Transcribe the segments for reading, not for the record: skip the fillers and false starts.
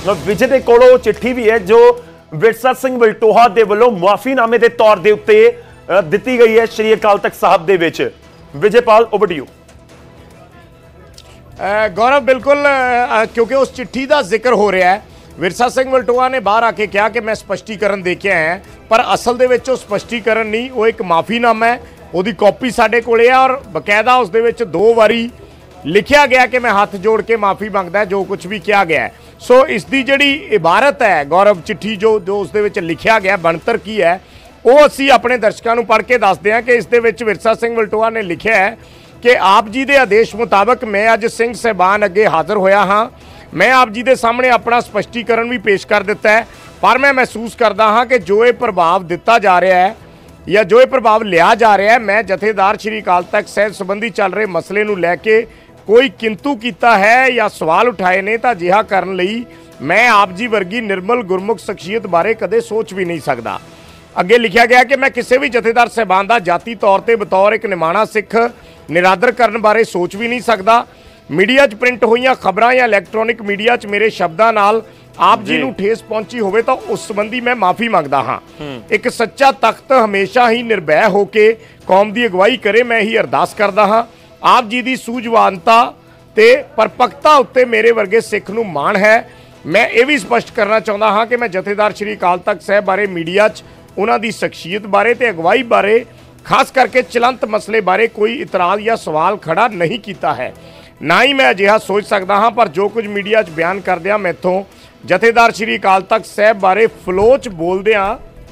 विजय के कोलों चिट्ठी भी है जो विरसा सिंह वलटोहा के वलों मुआफीनामे के तौर के उत्ते दी गई है श्री अकाल तख्त साहब दे विच। Vijaypal over to you. Gaurav बिल्कुल क्योंकि उस चिट्ठी का जिक्र हो रहा है, विरसा सिंह वलटोहा ने बाहर आके कहा कि मैं स्पष्टीकरण दे के आया, पर असल दे विच स्पष्टीकरण नहीं, वो एक माफ़ीनामा है। उसकी कॉपी साडे कोले है और बकायदा उस दे विच 2 बारी लिखा गया कि मैं हाथ जोड़ के माफ़ी मंगदा जो कुछ भी किया गया है। सो इसकी जिहड़ी इबारत है गौरव, चिट्ठी जो उस दे विच लिखा गया बनतर की है, वो असी अपने दर्शकों को पढ़ के दसदे हैं कि इस दे विच विरसा सिंह वलटोहा ने लिखा है कि आप जी के आदेश मुताबक मैं अज सिंह साहबान अगे हाज़र होया हाँ। मैं आप जी के सामने अपना स्पष्टीकरण भी पेश कर दिता है, पर मैं महसूस करता हाँ कि जो ये प्रभाव दिता जा रहा है या जो ये प्रभाव लिया जा रहा है, मैं जथेदार श्री अकाल तख्त साहिब संबंधी चल रहे मसले नूं लैके कोई किंतु किया है या सवाल उठाए ने, तो अजिहा करन लई मैं आप जी वर्गी निर्मल गुरमुख शख्सियत बारे कदे सोच भी नहीं सकता। अगे लिखा गया कि मैं किसी भी जथेदार साहबान का जाती तौर पर बतौर एक निमाणा सिख निरादर करने बारे सोच भी नहीं सकता। मीडिया च प्रिंट हुई खबरां या इलैक्ट्रॉनिक मीडिया च मेरे शब्दों नाल आप जी नूं ठेस पहुंची होवे तो उस संबंधी मैं माफ़ी मंगदा हाँ। एक सच्चा तख्त हमेशा ही निर्भय होके कौम की अगवाई करे, मैं ही अरदास करदा हाँ। आप जी की सूझवानता ते परपक्ता उत्ते मेरे वर्गे सिख नूं माण है। मैं ये भी स्पष्ट करना चाहता हाँ कि मैं जथेदार श्री अकाल तख्त साहब बारे मीडिया च उन्हां दी शख्सियत बारे ते अगवाई बारे खास करके चलंत मसले बारे कोई इतराज़ या सवाल खड़ा नहीं किया है, ना ही मैं अजिहा सोच सकता हाँ। पर जो कुछ मीडिया च बयान करदिया मैथों जथेदार श्री अकाल तख्त साहब बारे फलोच बोलदिया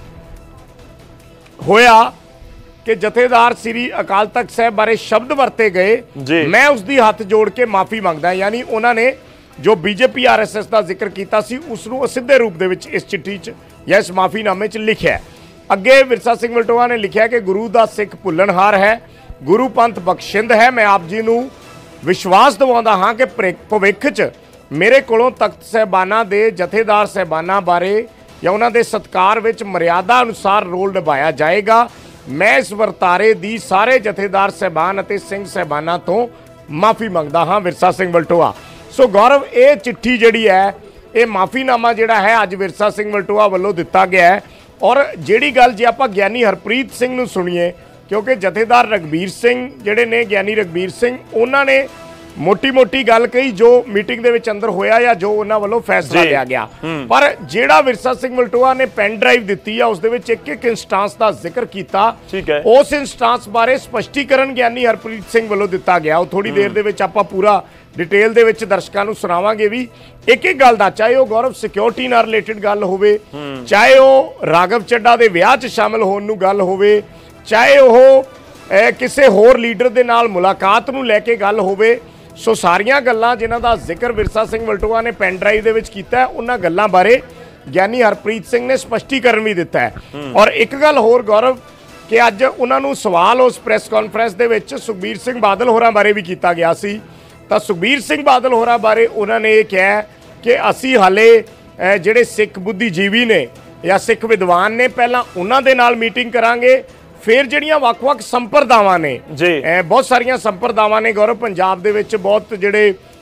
होया कि जथेदार श्री अकाल तख्त साहब बारे शब्द वरते गए, मैं उसकी हाथ जोड़ के माफ़ी मंगदा। यानी उन्होंने जो बीजेपी RSS का जिक्र किया उसनूं सीधे रूप दे विच इस चिट्ठी च या इस माफ़ीनामे च लिखा है। अगे विरसा सिंह वलटोहा ने लिखा कि गुरु का सिख भुल्लणहार है, गुरु पंथ बख्शिंद है। मैं आप जी नूं विश्वास दिवाउंदा हाँ कि भविख च मेरे कोलों तख्त साहबाना दे जथेदार साहबाना बारे या उन्हां दे सत्कार विच मर्यादा अनुसार रोल निभाया जाएगा। मैं इस वर्तारे दी सारे जथेदार साहबान अते सिंह साहबाना तो माफ़ी मंगदा हाँ। विरसा सिंह वलटोहा। सो गौरव ये चिट्ठी जिहड़ी है ये माफ़ीनामा जिहड़ा है अज विरसा सिंह वलटोहा वल्लों दिता गया है। और जिहड़ी गल जे आपां ज्ञानी हरप्रीत सिंह नूं सुणीए, क्योंकि जथेदार रघबीर सिंह जिहड़े ने ज्ञानी रघबीर सिंह उन्होंने मोटी मोटी गल कही जो मीटिंग दे विच अंदर होया या जो उन्हां वल्लों फैसला लिया गया, पर जिहड़ा विरसा सिंह वलटोहा ने पेन ड्राइव दिती है उस दे विच एक इंस्टांस का जिक्र किया, उस इंस्टांस बारे स्पष्टीकरण ज्ञानी हरप्रीत सिंह वल्लों दिता गया। वो थोड़ी देर दे विच आपां पूरा डिटेल दे विच दर्शकों को सुनावांगे भी एक एक गल दा, चाहे वो गौरव सिक्योरिटी नाल रिलेटेड गल होवे, चाहे वो राघव चड्ढा दे विआह च शामिल होण नूं गल होवे, चाहे वो किसी होर लीडर दे नाल मुलाकात नूं लैके गल होवे। सो सारियां गल्लां जिन्हां दा जिक्र विरसा सिंह वलटोहा ने पेन ड्राइव दे विच कीता है उन्हां गल्लां बारे ज्ञानी हरप्रीत सिंह ने स्पष्टीकरण भी दिता है। और एक गल होर गौरव कि अज उन्हां नूं सवाल उस प्रैस कॉन्फ्रेंस दे विच सुखबीर सिंह बादल होरां बारे भी किया गया सी, तो सुखबीर सिंह बादल होरां बारे उन्होंने ये कहा कि असी हाले जिहड़े सिख बुद्धिजीवी ने या सिख विद्वान ने पहला उन्हां दे नाल मीटिंग करांगे, फिर जिहड़ियां वख-वख संप्रदावां ने बहुत सारियां संप्रदावां ने गौरव पंजाब दे विच बहुत जिहड़े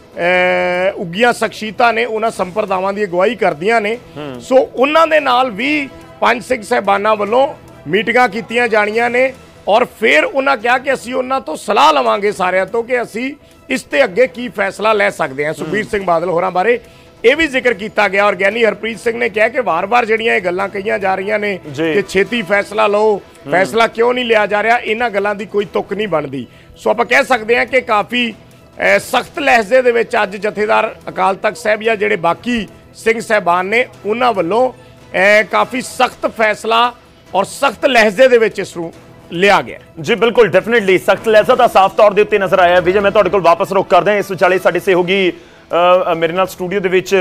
उगियां शख्सियतां ने उन्हां संप्रदावां दी अगवाई करदियां ने। सो उन्हां दे नाल भी पंज सिख साहबानां वल्लों मीटिंगां कीतियां जाणियां ने और फिर उन्हां कहा कि असीं उन्हां तो सलाह लवांगे सारिਆਂ ਤੋਂ कि असीं इस ते अगे की फैसला लै सकते हैं। सुखबीर सिंह बादल होरां बारे यह भी जिक्र किया गया और ज्ञानी हरप्रीत सिंह ने कहा कि बार बार जिहड़ियां गल्लां कहीआं जा रही ने कि छेती फैसला लो, फैसला क्यों नहीं लिया जा रहा, इन्हां गल्लां दी कोई तुक नहीं बनती। सो आपां कह सकते हैं कि काफ़ी सख्त लहजे दे विच अज जथेदार अकाल तख्त साहब या जिहड़े बाकी सिंह साहबान ने उन्हां वल्लों काफ़ी सख्त फैसला और सख्त लहजे दे विच इसनूं लिया गया। जी बिल्कुल डेफिनेटली सख्त लहजा तो साफ तौर के उत्ते नजर आया। विजय मैं तुहाडे कोल वापस रुक करदा इस विचाले साडे सहयोगी मेरे नाल स्टूडियो दे विच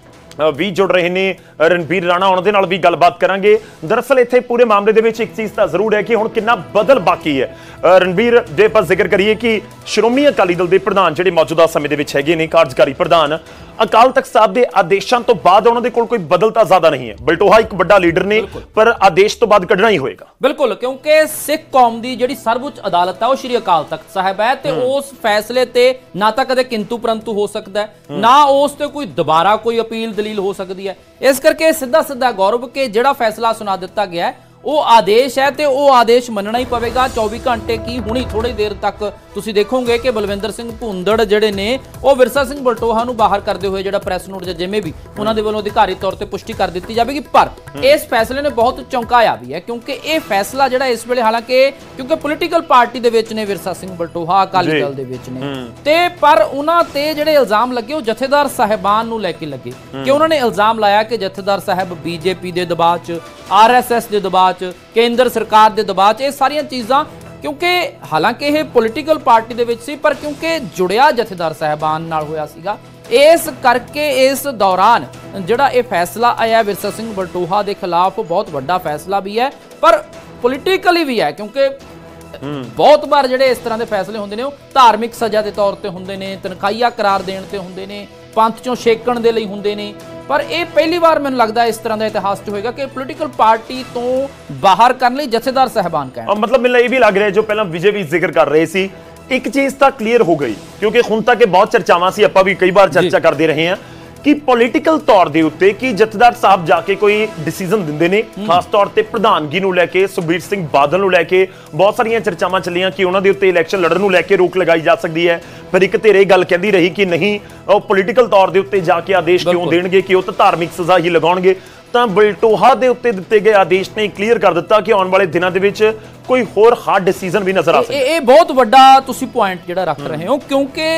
भी जुड़ रहे हैं रणबीर राणा, उन्होंने नाल भी गलबात करांगे। दरअसल इत्थे पूरे मामले दे विच एक चीज़ तो जरूर है कि हुण कितना बदल बाकी है। रणबीर जे आपां जिक्र करिए कि श्रोमणी अकाली दल के प्रधान जिहड़े मौजूदा समय दे विच हैगे ने कार्यकारी प्रधान ਅਕਾਲ ਤਖਤ ਸਾਹਿਬ ਦੇ ਆਦੇਸ਼ਾਂ ਤੋਂ ਬਾਅਦ ਉਹਨਾਂ ਦੇ ਕੋਲ ਕੋਈ ਬਦਲਤਾ ਜ਼ਿਆਦਾ ਨਹੀਂ ਹੈ। ਬਲਟੋਹਾ ਇੱਕ ਵੱਡਾ ਲੀਡਰ ਨੇ, ਪਰ ਆਦੇਸ਼ ਤੋਂ ਬਾਅਦ ਕੱਢਣਾ ਹੀ ਹੋਏਗਾ। ਬਿਲਕੁਲ, ਕਿਉਂਕਿ ਸਿੱਖ ਕੌਮ ਦੀ ਜਿਹੜੀ ਸਰਵਉੱਚ ਅਦਾਲਤ ਹੈ ਉਹ ਸ਼੍ਰੀ ਅਕਾਲ ਤਖਤ ਸਾਹਿਬ ਹੈ, ਤੇ ਉਸ ਫੈਸਲੇ ਤੇ ਨਾ ਤਾਂ ਕਦੇ ਕਿੰਤੂ ਪਰੰਤੂ ਹੋ ਸਕਦਾ ਹੈ, ਨਾ ਉਸ ਤੇ ਕੋਈ ਦੁਬਾਰਾ ਕੋਈ ਅਪੀਲ ਦਲੀਲ ਹੋ ਸਕਦੀ ਹੈ। ਇਸ ਕਰਕੇ ਸਿੱਧਾ ਸਿੱਧਾ ਗੌਰਵ ਕਿ ਜਿਹੜਾ ਫੈਸਲਾ ਸੁਣਾ ਦਿੱਤਾ ਗਿਆ ਹੈ ਉਹ ਆਦੇਸ਼ ਹੈ, ਤੇ ਉਹ ਆਦੇਸ਼ ਮੰਨਣਾ ਹੀ ਪਵੇਗਾ। 24 ਘੰਟੇ ਕੀ ਹੁਣੀ ਥੋੜੀ ਦੇਰ ਤੱਕ ਤੁਸੀਂ ਦੇਖੋਗੇ ਕਿ ਬਲਵਿੰਦਰ ਸਿੰਘ ਭੁੰਦੜ ਜਿਹੜੇ ਨੇ ਉਹ ਵਿਰਸਾ ਸਿੰਘ ਬਲਟੋਹਾ ਨੂੰ ਬਾਹਰ ਕਰਦੇ ਹੋਏ ਜਿਹੜਾ ਪ੍ਰੈਸ ਨੋਟ ਜਾਂ ਜਿਵੇਂ ਵੀ ਉਹਨਾਂ ਦੇ ਵੱਲੋਂ ਅਧਿਕਾਰੀ ਤੌਰ ਤੇ ਪੁਸ਼ਟੀ ਕਰ ਦਿੱਤੀ ਜਾਵੇਗੀ। ਪਰ ਇਸ ਫੈਸਲੇ ਨੇ ਬਹੁਤ ਚੌਂਕਾਇਆ ਵੀ ਹੈ, ਕਿਉਂਕਿ ਇਹ ਫੈਸਲਾ ਜਿਹੜਾ ਇਸ ਵੇਲੇ ਹਾਲਾਂਕਿ ਕਿਉਂਕਿ ਪੋਲੀਟੀਕਲ ਪਾਰਟੀ ਦੇ ਵਿੱਚ ਨੇ ਵਿਰਸਾ ਸਿੰਘ ਬਲਟੋਹਾ, ਅਕਾਲੀ ਦਲ ਦੇ ਵਿੱਚ ਨੇ, ਤੇ ਪਰ ਉਹਨਾਂ ਤੇ ਜਿਹੜੇ ਇਲਜ਼ਾਮ ਲੱਗੇ ਉਹ ਜਥੇਦਾਰ ਸਾਹਿਬਾਨ ਨੂੰ ਲੈ ਕੇ ਲੱਗੇ ਕਿ ਉਹਨਾਂ ਨੇ ਇਲਜ਼ਾਮ ਲਾਇਆ ਕਿ ਜਥੇਦਾਰ ਸਾਹਿਬ ਬੀਜੇਪੀ ਦੇ ਦਬਾਅ 'ਚ, ਆਰਐਸਐਸ ਦੇ ਦਬਾਅ 'ਚ, ਕੇਂਦਰ ਸਰਕਾਰ ਦੇ ਦਬਾਅ 'ਚ, ਇਹ ਸਾਰੀਆਂ ਚੀਜ਼ਾਂ ਕਿਉਂਕਿ ਹਾਲਾਂਕਿ ਇਹ ਪੋਲੀਟੀਕਲ ਪਾਰਟੀ ਦੇ ਵਿੱਚ ਸੀ, ਪਰ ਕਿਉਂਕਿ ਜੁੜਿਆ ਜਥੇਦਾਰ ਸਾਹਿਬਾਨ ਨਾਲ ਹੋਇਆ ਸੀਗਾ, ਇਸ ਕਰਕੇ ਇਸ ਦੌਰਾਨ ਜਿਹੜਾ ਇਹ ਫੈਸਲਾ ਆਇਆ ਵਿਰਸਾ ਸਿੰਘ ਬਲਟੋਹਾ ਦੇ ਖਿਲਾਫ ਬਹੁਤ ਵੱਡਾ ਫੈਸਲਾ ਵੀ ਹੈ, ਪਰ ਪੋਲੀਟੀਕਲੀ ਵੀ ਹੈ, ਕਿਉਂਕਿ ਬਹੁਤ ਵਾਰ ਜਿਹੜੇ ਇਸ ਤਰ੍ਹਾਂ ਦੇ ਫੈਸਲੇ ਹੁੰਦੇ ਨੇ ਉਹ ਧਾਰਮਿਕ ਸਜ਼ਾ ਦੇ ਤੌਰ ਤੇ ਹੁੰਦੇ ਨੇ, ਤਨਖਾਹੀਆ ਕਰਾਰ ਦੇਣ ਤੇ ਹੁੰਦੇ ਨੇ, ਪੰਥ ਚੋਂ ਛੇਕਣ ਦੇ ਲਈ ਹੁੰਦੇ ਨੇ, ਪਰ ਇਹ ਪਹਿਲੀ ਵਾਰ ਮੈਨੂੰ ਲੱਗਦਾ ਇਸ ਤਰ੍ਹਾਂ ਦਾ ਇਤਿਹਾਸ 'ਚ ਹੋਏਗਾ ਕਿ ਪੋਲੀਟੀਕਲ ਪਾਰਟੀ ਤੋਂ ਬਾਹਰ ਕਰਨ ਲਈ ਜਥੇਦਾਰ ਸਾਹਿਬਾਨ ਕਹਿਣ। ਮਤਲਬ ਮੈਨੂੰ ਇਹ ਵੀ ਲੱਗ ਰਿਹਾ ਜੋ ਪਹਿਲਾਂ ਵਿਜੇ ਵੀ ਜ਼ਿਕਰ ਕਰ ਰਹੇ ਸੀ, ਇੱਕ ਚੀਜ਼ ਤਾਂ ਕਲੀਅਰ ਹੋ ਗਈ, ਕਿਉਂਕਿ ਹੁਣ ਤੱਕ ਇਹ ਬਹੁਤ ਚਰਚਾਵਾਂ ਸੀ, ਆਪਾਂ ਵੀ ਕਈ ਵਾਰ ਚਰਚਾ ਕਰਦੇ ਰਹੇ ਹਾਂ ਕਿ ਪੋਲੀਟੀਕਲ ਤੌਰ ਦੇ ਉੱਤੇ ਕਿ ਜਥੇਦਾਰ ਸਾਹਿਬ ਜਾ ਕੇ ਕੋਈ ਡਿਸੀਜਨ ਦਿੰਦੇ ਨੇ, ਖਾਸ ਤੌਰ ਤੇ ਪ੍ਰਧਾਨਗੀ ਨੂੰ ਲੈ ਕੇ, ਸੁਖਬੀਰ ਸਿੰਘ ਬਾਦਲ ਨੂੰ ਲੈ ਕੇ ਬਹੁਤ ਸਾਰੀਆਂ ਚਰਚਾਵਾਂ ਚੱਲੀਆਂ ਕਿ ਉਹਨਾਂ ਦੇ ਉੱਤੇ ਇਲੈਕਸ਼ਨ ਲੜਨ ਨੂੰ ਲੈ ਕੇ ਰੋਕ ਲਗਾਈ ਜਾ ਸਕਦੀ ਹੈ, ਪਰ ਇੱਕ ਧਿਰ ਇਹ ਗੱਲ ਕਹਿੰਦੀ ਰਹੀ ਕਿ ਨਹੀਂ, ਉਹ ਪੋਲੀਟੀਕਲ ਤੌਰ ਦੇ ਉੱਤੇ ਜਾ ਕੇ ਆਦੇਸ਼ ਕਿਉਂ ਦੇਣਗੇ ਕਿ ਉਹ ਤਾਂ ਧਾਰਮਿਕ ਸਜ਼ਾ ਹੀ ਲਗਾਉਣਗੇ। ਤਾਂ ਬਲਟੋਹਾ ਦੇ ਉੱਤੇ ਦਿੱਤੇ ਗਏ ਆਦੇਸ਼ ਨੇ ਕਲੀਅਰ ਕਰ ਦਿੱਤਾ ਕਿ ਆਉਣ ਵਾਲੇ ਦਿਨਾਂ ਦੇ ਵਿੱਚ ਕੋਈ ਹੋਰ ਹਾਰਡ ਡਿਸੀਜਨ ਵੀ ਨਜ਼ਰ ਆ ਸਕਦਾ। ਇਹ ਬਹੁਤ ਵੱਡਾ ਤੁਸੀਂ ਪੁਆਇੰਟ ਜਿਹੜਾ ਰੱਖ ਰਹੇ ਹੋ, ਕਿਉਂਕਿ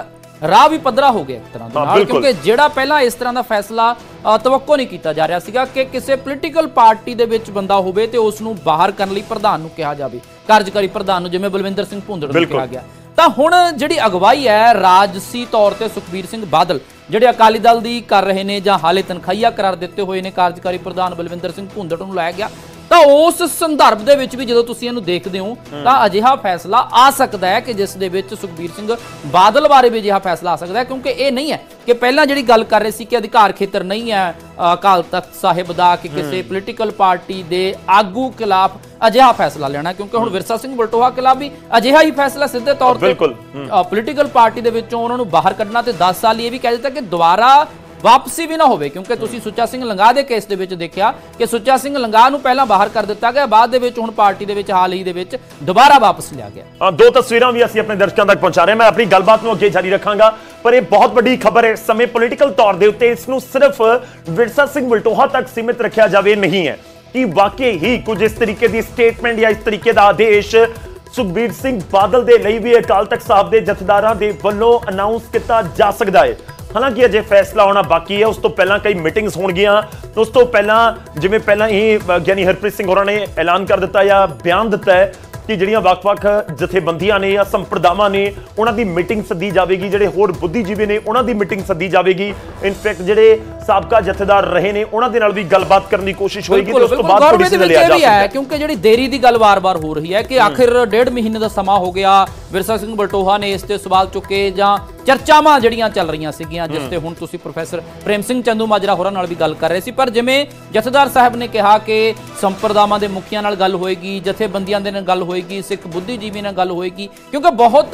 ਰਾਹ ਵੀ ਪੱਧਰਾ ਹੋ ਗਿਆ ਇੱਕ ਤਰ੍ਹਾਂ ਦੇ ਨਾਲ, ਕਿਉਂਕਿ ਜਿਹੜਾ ਪਹਿਲਾਂ ਇਸ ਤਰ੍ਹਾਂ ਦਾ ਫੈਸਲਾ ਤਵੱਕੋ ਨਹੀਂ ਕੀਤਾ ਜਾ ਰਿਹਾ ਸੀਗਾ ਕਿ ਕਿਸੇ ਪੋਲੀਟੀਕਲ ਪਾਰਟੀ ਦੇ ਵਿੱਚ ਬੰਦਾ ਹੋਵੇ ਤੇ ਉਸ ਨੂੰ ਬਾਹਰ ਕਰਨ ਲਈ ਪ੍ਰਧਾਨ ਨੂੰ ਕਿਹਾ ਜਾਵੇ, ਕਾਰਜਕਾਰੀ ਪ੍ਰਧਾਨ ਨੂੰ, ਜਿਵੇਂ ਬਲਵਿੰਦਰ ਸਿੰਘ ਭੁੰਦੜ ਨੂੰ ਕਿਹਾ ਗਿਆ। ਤਾਂ ਹੁਣ ਜਿਹੜੀ ਅਗਵਾਈ ਹੈ ਰਾਜਸੀ ਤੌਰ ਤੇ ਸੁਖਬੀਰ ਸਿੰਘ ਬਾਦਲ ਜਿਹੜੇ ਅਕਾਲੀ ਦਲ ਦੀ ਕਰ ਰਹੇ ਨੇ, ਜਾਂ ਹਾਲੇ ਤਨਖਾਹੀਆ ਕਰਾਰ ਦਿੱਤੇ ਹੋਏ ਨੇ ਕਾਰਜਕਾਰੀ ਪ੍ਰਧਾਨ ਬਲਵਿੰਦਰ ਸਿੰਘ ਭੁੰਦੜ ਨੂੰ ਲਾਇਆ ਗਿਆ, ਤਾਂ ਉਸ ਸੰਦਰਭ ਦੇ ਵਿੱਚ ਵੀ ਜਦੋਂ ਤੁਸੀਂ ਇਹਨੂੰ ਦੇਖਦੇ ਹੋ ਤਾਂ ਅਜਿਹਾ ਫੈਸਲਾ ਆ ਸਕਦਾ ਹੈ ਕਿ ਜਿਸ ਦੇ ਵਿੱਚ ਸੁਖਬੀਰ ਸਿੰਘ ਬਾਦਲ ਬਾਰੇ ਵੀ ਅਜਿਹਾ ਫੈਸਲਾ ਆ ਸਕਦਾ ਹੈ, ਕਿਉਂਕਿ ਇਹ ਨਹੀਂ ਹੈ ਕਿ ਪਹਿਲਾਂ ਜਿਹੜੀ ਗੱਲ ਕਰ ਰਹੇ ਸੀ ਕਿ ਅਧਿਕਾਰ ਖੇਤਰ ਨਹੀਂ ਹੈ ਅਕਾਲ ਤਖਤ ਸਾਹਿਬ ਦਾ ਕਿ ਕਿਸੇ ਪੋਲੀਟੀਕਲ ਪਾਰਟੀ ਦੇ ਆਗੂ ਖਿਲਾਫ ਅਜਿਹਾ ਫੈਸਲਾ ਲੈਣਾ, ਕਿਉਂਕਿ ਹੁਣ ਵਿਰਸਾ ਸਿੰਘ ਬਲਟੋਹਾ ਖਿਲਾਫ ਵੀ ਅਜਿਹਾ ਹੀ ਫੈਸਲਾ ਸਿੱਧੇ ਤੌਰ ਤੇ ਪੋਲੀਟੀਕਲ ਪਾਰਟੀ ਦੇ ਵਿੱਚੋਂ ਉਹਨਾਂ ਨੂੰ ਬਾਹਰ ਕੱਢਣਾ, ਤੇ 10 ਸਾਲ ਇਹ ਵੀ ਕਹਿ ਦਿੱਤਾ ਕਿ ਦੁਬਾਰਾ ਵਾਪਸੀ ਵੀ ਨਾ ਹੋਵੇ, ਕਿਉਂਕਿ ਤੁਸੀਂ ਸੁੱਚਾ ਸਿੰਘ ਲੰਗਾਹ ਦੇ ਕੇਸ ਦੇ ਵਿੱਚ ਦੇਖਿਆ ਕਿ ਸੁੱਚਾ ਸਿੰਘ ਲੰਗਾਹ ਨੂੰ ਪਹਿਲਾਂ ਬਾਹਰ ਕਰ ਦਿੱਤਾ ਗਿਆ, ਬਾਅਦ ਦੇ ਵਿੱਚ ਹੁਣ ਪਾਰਟੀ ਦੇ ਵਿੱਚ ਹਾਲ ਹੀ ਦੇ ਵਿੱਚ ਦੁਬਾਰਾ ਵਾਪਸ ਲਿਆ ਗਿਆ। ਦੋ ਤਸਵੀਰਾਂ ਵੀ ਅਸੀਂ ਆਪਣੇ ਦਰਸ਼ਕਾਂ ਤੱਕ ਪਹੁੰਚਾ ਰਹੇ ਹਾਂ, ਮੈਂ ਆਪਣੀ ਗੱਲਬਾਤ ਨੂੰ ਅੱਗੇ ਜਾਰੀ ਰੱਖਾਂਗਾ, ਪਰ ਇਹ ਬਹੁਤ ਵੱਡੀ ਖਬਰ ਹੈ ਇਸ ਸਮੇਂ ਪੋਲੀਟੀਕਲ ਤੌਰ ਦੇ ਉੱਤੇ ਇਸ ਨੂੰ ਸਿਰਫ ਵਿਰਸਾ ਸਿੰਘ ਬਲਟੋਹਾ ਤੱਕ ਸੀਮਿਤ ਰੱਖਿਆ ਜਾਵੇ ਨਹੀਂ ਹੈ ਕਿ ਵਾਕਈ ਹੀ ਕੁਝ ਇਸ ਤਰੀਕੇ ਦੀ ਸਟੇਟਮੈਂਟ ਜਾਂ ਇਸ ਤਰੀਕੇ ਦਾ ਆਦੇਸ਼ ਸੁਖਬੀਰ ਸਿੰਘ ਬਾਦਲ ਦੇ ਲਈ ਵੀ ਅਕਾਲ ਤਖਤ ਸਾਹਿਬ ਦੇ ਜਥੇਦਾਰਾਂ ਦੇ ਵੱਲੋਂ ਅਨਾਉਂਸ ਕੀਤਾ ਜਾ ਸਕਦਾ ਹੈ। ਹਾਲਾਂਕਿ ਅਜੇ ਫੈਸਲਾ ਆਉਣਾ ਬਾਕੀ ਹੈ, ਉਸ ਤੋਂ ਪਹਿਲਾਂ ਕਈ ਮੀਟਿੰਗਸ ਹੋਣਗੀਆਂ, ਉਸ ਤੋਂ ਪਹਿਲਾਂ ਜਿਵੇਂ ਪਹਿਲਾਂ ਹੀ ਗਿਆਨੀ ਹਰਪ੍ਰੀਤ ਸਿੰਘ ਹੋਰਾਂ ਨੇ ਐਲਾਨ ਕਰ ਦਿੱਤਾ ਜਾਂ ਬਿਆਨ ਦਿੱਤਾ ਹੈ ਕਿ ਜਿਹੜੀਆਂ ਵੱਖ-ਵੱਖ ਜਥੇਬੰਦੀਆਂ ਨੇ ਜਾਂ ਸੰਪਰਦਾਵਾਂ ਨੇ ਉਹਨਾਂ ਦੀ ਮੀਟਿੰਗ ਸੱਦੀ ਜਾਵੇਗੀ, ਜਿਹੜੇ ਹੋਰ ਬੁੱਧੀਜੀਵੀ ਨੇ ਉਹਨਾਂ ਦੀ ਮੀਟਿੰਗ ਸੱਦੀ ਜਾਵੇਗੀ, ਇਨਫੈਕਟ ਜਿਹੜੇ ਸਾਬਕਾ ਜਥੇਦਾਰ ਰਹੇ ਨੇ ਉਹਨਾਂ ਦੇ ਨਾਲ ਵੀ ਗੱਲਬਾਤ ਕਰਨ ਦੀ ਕੋਸ਼ਿਸ਼ ਹੋਏਗੀ, ਤੇ ਉਸ ਤੋਂ ਬਾਅਦ ਕੋਈ ਡਿਸੀਜਨ ਲਿਆ ਜਾ ਸਕਦਾ ਹੈ। ਕਿਉਂਕਿ ਜਿਹੜੀ ਦੇਰੀ ਦੀ ਗੱਲ ਵਾਰ-ਵਾਰ ਹੋ ਰਹੀ ਹੈ ਕਿ ਆਖਿਰ 1.5 ਮਹੀਨੇ ਦਾ ਸਮਾਂ ਹੋ ਗਿਆ, ਵਿਰਸਾ ਸਿੰਘ ਬਲਟੋਹਾ ਨੇ ਇਸ ਤੇ ਸਵਾਲ ਚੁੱਕੇ ਜਾਂ ਚਰਚਾਵਾਂ ਜਿਹੜੀਆਂ ਚੱਲ ਰਹੀਆਂ ਸੀਗੀਆਂ, ਜਿਸ ਤੇ ਹੁਣ ਤੁਸੀਂ ਪ੍ਰੋਫੈਸਰ ਪ੍ਰੇਮ ਸਿੰਘ ਚੰਦੂ ਮਾਜਰਾ ਹੋਰਾਂ ਨਾਲ ਵੀ ਗੱਲ ਕਰ ਰਹੇ ਸੀ, ਪਰ ਜਿਵੇਂ ਜਥੇਦਾਰ ਸਾਹਿਬ ਨੇ ਕਿਹਾ ਕਿ ਸੰਪਰਦਾਵਾਂ ਦੇ ਮੁਖੀਆਂ ਨਾਲ ਗੱਲ ਹੋਏਗੀ, ਜਥੇਬੰਦੀਆਂ ਦੇ ਨਾਲ ਗੱਲ ਹੋਏਗੀ, ਸਿੱਖ ਬੁੱਧੀਜੀਵੀ ਨਾਲ ਗੱਲ ਹੋਏਗੀ, ਕਿਉਂਕਿ ਬਹੁਤ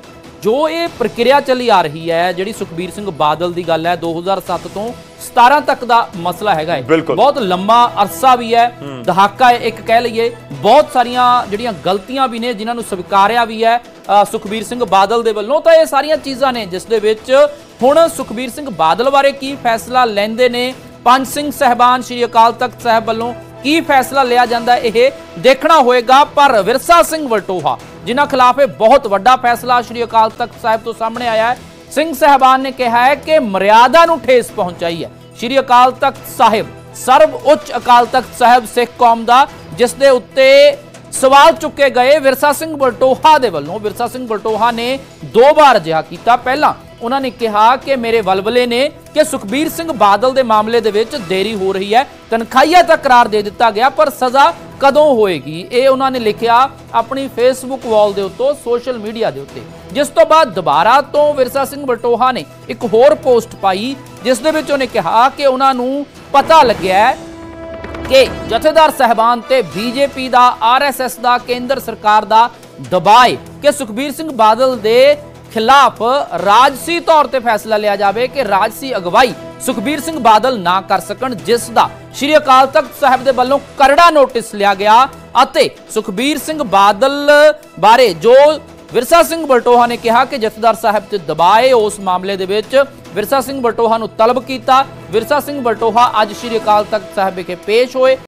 ਜੋ ਇਹ ਪ੍ਰਕਿਰਿਆ ਚੱਲੀ ਆ ਰਹੀ ਹੈ, ਜਿਹੜੀ ਸੁਖਬੀਰ ਸਿੰਘ ਬਾਦਲ ਦੀ ਗੱਲ ਹੈ 2007 ਤੋਂ 17 ਤੱਕ ਦਾ ਮਸਲਾ ਹੈਗਾ ਹੈ, ਬਹੁਤ ਲੰਮਾ ਅਰਸਾ ਵੀ ਹੈ, ਦਹਾਕਾ ਇੱਕ ਕਹਿ ਲਈਏ, ਬਹੁਤ ਸਾਰੀਆਂ ਜਿਹੜੀਆਂ ਗਲਤੀਆਂ ਵੀ ਨੇ ਜਿਨ੍ਹਾਂ ਨੂੰ ਸਵੀਕਾਰਿਆ ਵੀ ਹੈ ਸੁਖਬੀਰ ਸਿੰਘ ਬਾਦਲ ਦੇ ਵੱਲੋਂ, ਤਾਂ ਇਹ ਸਾਰੀਆਂ ਚੀਜ਼ਾਂ ਨੇ ਜਿਸ ਦੇ ਵਿੱਚ ਹੁਣ ਸੁਖਬੀਰ ਸਿੰਘ ਬਾਦਲ ਬਾਰੇ ਕੀ ਫੈਸਲਾ ਲੈਂਦੇ ਨੇ, ਪੰਜ ਸਿੰਘ ਸਾਹਿਬਾਨ ਸ਼੍ਰੀ ਅਕਾਲ ਤਖਤ ਸਾਹਿਬ ਵੱਲੋਂ ਕੀ ਫੈਸਲਾ ਲਿਆ ਜਾਂਦਾ ਇਹ ਦੇਖਣਾ ਹੋਏਗਾ। ਪਰ ਵਿਰਸਾ ਸਿੰਘ ਬਲਟੋਹਾ ਜਿਨ੍ਹਾਂ ਖਿਲਾਫ ਇਹ ਬਹੁਤ ਵੱਡਾ ਫੈਸਲਾ ਸ਼੍ਰੀ ਅਕਾਲ ਤਖਤ ਸਾਹਿਬ ਤੋਂ ਸਾਹਮਣੇ ਆਇਆ ਹੈ, ਸਿੰਘ ਸਾਹਿਬਾਨ ਨੇ ਕਿਹਾ ਹੈ ਕਿ ਮਰਿਆਦਾ ਨੂੰ ਠੇਸ ਪਹੁੰਚਾਈ ਹੈ ਸ਼੍ਰੀ ਅਕਾਲ ਤਖਤ ਸਾਹਿਬ, ਸਰਵ ਉੱਚ ਅਕਾਲ ਤਖਤ ਸਾਹਿਬ ਸਿੱਖ ਕੌਮ ਦਾ, ਜਿਸ ਦੇ ਉੱਤੇ ਸਵਾਲ ਚੁੱਕੇ ਗਏ ਵਿਰਸਾ ਸਿੰਘ ਬਲਟੋਹਾ ਦੇ ਵੱਲੋਂ। ਵਿਰਸਾ ਸਿੰਘ ਬਲਟੋਹਾ ਨੇ 2 ਵਾਰ ਅਜਿਹਾ ਕੀਤਾ। ਪਹਿਲਾਂ ਉਹਨਾਂ ਨੇ ਕਿਹਾ ਕਿ ਮੇਰੇ ਵਲਵਲੇ ਨੇ ਕਿ ਸੁਖਬੀਰ ਸਿੰਘ ਬਾਦਲ ਦੇ ਮਾਮਲੇ ਦੇ ਵਿੱਚ ਦੇਰੀ ਹੋ ਰਹੀ ਹੈ, ਤਨਖਾਹੀਆ ਦਾ ਕਰਾਰ ਦੇ ਦਿੱਤਾ ਗਿਆ ਪਰ ਸਜ਼ਾ ਕਦੋਂ ਹੋਏਗੀ, ਇਹ ਉਹਨਾਂ ਨੇ ਲਿਖਿਆ ਆਪਣੀ ਫੇਸਬੁੱਕ ਵਾਲ ਦੇ ਉੱਤੇ, ਸੋਸ਼ਲ ਮੀਡੀਆ ਦੇ ਉੱਤੇ। ਜਿਸ ਤੋਂ ਬਾਅਦ ਦੁਬਾਰਾ ਤੋਂ ਵਿਰਸਾ ਸਿੰਘ ਵਲਟੋਹਾ ਨੇ ਇੱਕ ਹੋਰ ਪੋਸਟ ਪਾਈ, ਜਿਸ ਦੇ ਵਿੱਚ ਉਹਨੇ ਕਿਹਾ ਕਿ ਉਹਨਾਂ ਨੂੰ ਪਤਾ ਲੱਗਿਆ ਕਿ ਜਥੇਦਾਰ ਸਾਹਿਬਾਨ ਤੇ ਬੀਜੇਪੀ ਦਾ, ਆਰਐਸਐਸ ਦਾ, ਕੇਂਦਰ ਸਰਕਾਰ ਦਾ ਦਬਾਅ ਹੈ ਕਿ ਸੁਖਬੀਰ ਸਿੰਘ ਬਾਦਲ ਦੇ ਖਿਲਾਫ ਰਾਜਸੀ ਤੌਰ ਤੇ ਫੈਸਲਾ ਲਿਆ ਜਾਵੇ ਕਿ ਰਾਜਸੀ ਅਗਵਾਈ ਸੁਖਬੀਰ ਸਿੰਘ ਬਾਦਲ ਨਾ ਕਰ ਸਕਣ, ਜਿਸ ਦਾ ਸ਼੍ਰੀ ਅਕਾਲ ਤਖਤ ਸਾਹਿਬ ਦੇ ਵੱਲੋਂ ਕਰੜਾ ਨੋਟਿਸ ਲਿਆ ਗਿਆ ਅਤੇ ਸੁਖਬੀਰ ਸਿੰਘ ਬਾਦਲ ਬਾਰੇ ਜੋ ਵਿਰਸਾ ਸਿੰਘ ਵਲਟੋਹਾ ਨੇ ਕਿਹਾ ਕਿ ਜਥੇਦਾਰ ਸਾਹਿਬ ਤੇ ਦਬਾਅ ਹੈ, ਉਸ ਮਾਮਲੇ ਦੇ ਵਿੱਚ ਵਿਰਸਾ ਸਿੰਘ ਵਲਟੋਹਾ ਨੂੰ ਤਲਬ ਕੀਤਾ। ਵਿਰਸਾ ਸਿੰਘ ਵਲਟੋਹਾ ਅੱਜ ਸ਼੍ਰੀ ਅਕਾਲ ਤਖਤ ਸਾਹਿਬ ਵਿਖੇ ਪੇਸ਼ ਹੋਏ।